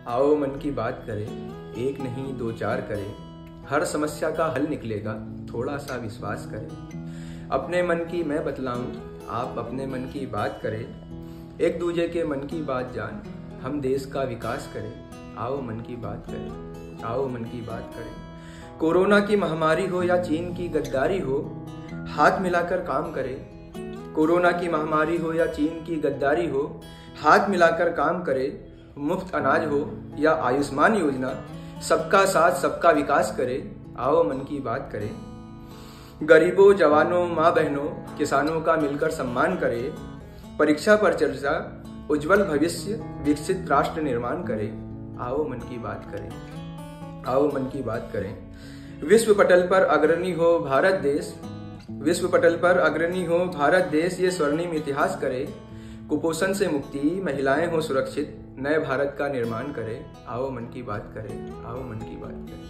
आओ मन की बात करें, एक नहीं दो चार करें, हर समस्या का हल निकलेगा, थोड़ा सा विश्वास करें। अपने मन की मैं बतलाऊं, आप अपने मन की बात करें, एक दूजे के मन की बात जान, हम देश का विकास करें। आओ मन की बात करें, आओ मन की बात करें। कोरोना की महामारी हो या चीन की गद्दारी हो, हाथ मिलाकर काम करें। कोरोना की महामारी हो या चीन की गद्दारी हो, हाथ मिलाकर काम करें। मुफ्त अनाज हो या आयुष्मान योजना, सबका साथ सबका विकास करे। आओ मन की बात करें। गरीबों, जवानों, माँ बहनों, किसानों का मिलकर सम्मान करे। परीक्षा पर चर्चा, उज्जवल भविष्य, विकसित राष्ट्र निर्माण करे। आओ मन की बात करें, आओ मन की बात करें। विश्व पटल पर अग्रणी हो भारत देश, विश्व पटल पर अग्रणी हो भारत देश, ये स्वर्णिम इतिहास करे। कुपोषण से मुक्ति, महिलाएं हो सुरक्षित, नए भारत का निर्माण करें। आओ मन की बात करें, आओ मन की बात करें।